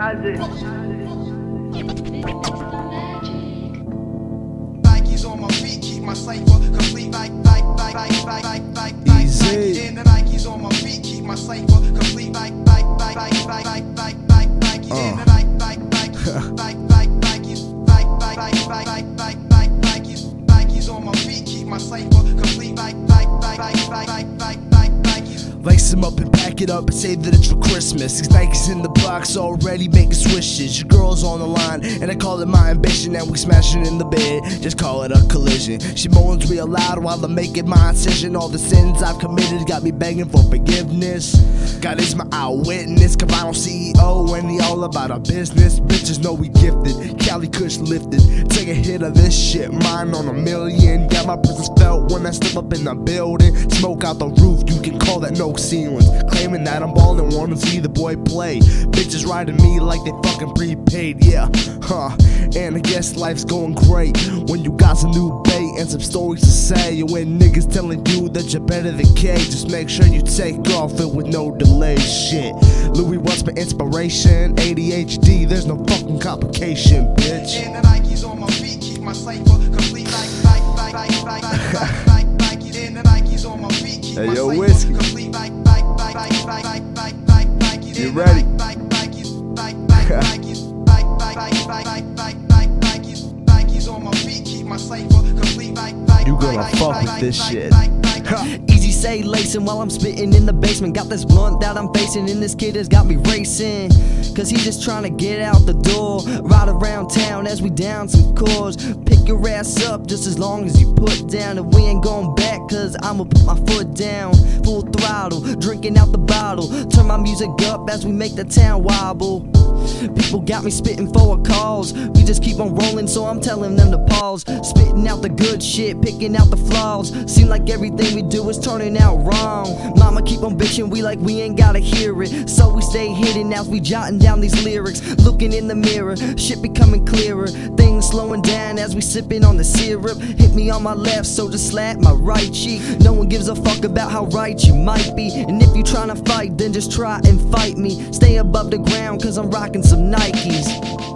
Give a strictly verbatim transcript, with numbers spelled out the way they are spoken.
Nikes on my feet, keep my cipher complete. Like, like, like, like, like, like, like, Easy. in the Nikes on my feet, keep my cipher complete. Like, like, like, like, like, like, like, like, like, in the like, like, like, like, like, Nikes, like, like, like, like, like, like, like, Nikes, Nikes on my feet, keep my cipher complete. Like, like, like, like, like, like, like, like, Nikes. Lace them up and pack it up and say that it's for Christmas. These Nikes in the box already making swishes. Your girl's on the line and I call it my ambition. And we smashing in the bed, just call it a collision. She moans real loud while I'm making my incision. All the sins I've committed got me begging for forgiveness. God is my eyewitness, Cabano C E O, and he all about our business. Bitches know we gifted, Cali Kush lifted. Take a hit of this shit, mine on a million. Got my presence felt when I step up in the building. Smoke out the roof, you can call that no ceilings. Claiming that I'm ballin', wanna see the boy play. Bitches riding me like they fucking prepaid, yeah, huh. And I guess life's going great when you got some new bait and some stories to say. And when niggas telling you that you're better than K, just make sure you take off it with no delay. Shit, Louis wants my inspiration. A D H D, there's no fucking complication, bitch. In the Nikes on my feet, keep my cipher complete. Like, like, like, like, like, like, like, Nikes in the Nikes on my feet, keep Hey, my yo, cipher Whiskey. complete. Like, like, like, like, like, like, like, like, Nikes You in the ready? like, like, Nikes, like, like, Nikes, like, like, like, like, like, like, like, Nikes, Nikes on my feet, keep my cipher complete. Like, like, You gonna like, fuck like, with like, this like, shit. like, like, Easy say lacing while I'm spitting in the basement. Got this blunt that I'm facing, and this kid has got me racing. Cause he just trying to get out the door. Ride around town as we down some chords. Pick your ass up just as long as you put down. And we ain't going back cause I'ma put my foot down. Full throttle, drinking out the bottle. Turn my music up as we make the town wobble. People got me spitting for a cause. We just keep on rolling, so I'm telling them to pause. Spitting out the good shit, picking out the flaws. Seem like everything we do is turning out wrong. Mama keep on bitching, we like we ain't gotta hear it. So we stay hidden as we jotting down these lyrics. Looking in the mirror, shit becoming clearer. Things slowing down as we sipping on the syrup. Hit me on my left, so just slap my right cheek. No one gives a fuck about how right you might be. And if you tryna fight, then just try and fight me. Stay above the ground, cause I'm rocking some Nikes.